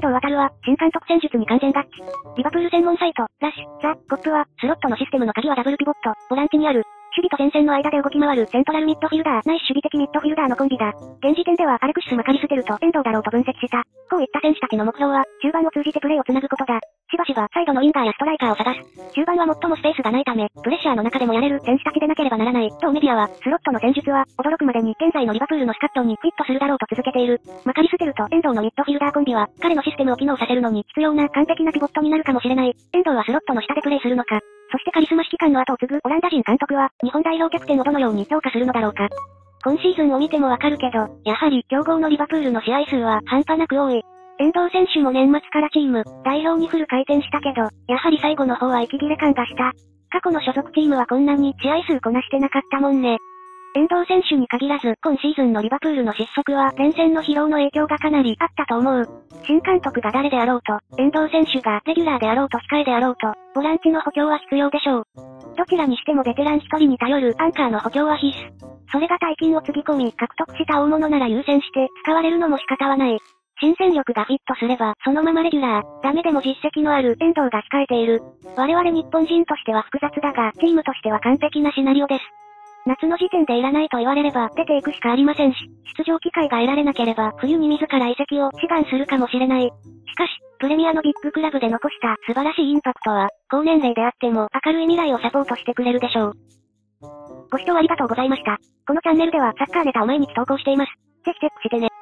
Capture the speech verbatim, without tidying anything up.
藤航は、新監督戦術に完全合致。リバプール専門サイト、ラッシュ、ザ・コップは、スロットのシステムの鍵はダブルピボット、ボランチにある。守備と前線の間で動き回るセントラルミッドフィルダーないし守備的ミッドフィルダーのコンビだ。現時点ではアレクシス・マカリステルと遠藤だろうと分析した。こういった選手たちの目標は、中盤を通じてプレーをつなぐことだ。しばしばサイドのウィンガーやストライカーを探す。中盤は最もスペースがないため、プレッシャーの中でもやれる選手たちでなければならない。当メディアは、スロットの戦術は、驚くまでに現在のリバプールのスカットにフィットするだろうと続けている。マカリステルと遠藤のミッドフィルダーコンビは、彼のシステムを機能させるのに必要な完璧なピボットになるかもしれない。遠藤はスロットの下でプレイするのか。そしてカリスマ指揮官の後を継ぐオランダ人監督は、日本代表キャプテンをどのように評価するのだろうか。今シーズンを見てもわかるけど、やはり強豪のリバプールの試合数は半端なく多い。遠藤選手も年末からチーム、代表にフル回転したけど、やはり最後の方は息切れ感がした。過去の所属チームはこんなに試合数こなしてなかったもんね。遠藤選手に限らず、今シーズンのリバプールの失速は前線の疲労の影響がかなりあったと思う。新監督が誰であろうと、遠藤選手がレギュラーであろうと控えであろうと、ボランチの補強は必要でしょう。どちらにしてもベテラン一人に頼るアンカーの補強は必須。それが大金をつぎ込み獲得した大物なら優先して使われるのも仕方はない。新戦力がフィットすれば、そのままレギュラー、ダメでも実績のある遠藤が控えている。我々日本人としては複雑だが、チームとしては完璧なシナリオです。夏の時点でいらないと言われれば出ていくしかありませんし、出場機会が得られなければ冬に自ら移籍を志願するかもしれない。しかし、プレミアのビッグクラブで残した素晴らしいインパクトは、高年齢であっても明るい未来をサポートしてくれるでしょう。ご視聴ありがとうございました。このチャンネルではサッカーネタを毎日投稿しています。ぜひチェックしてね。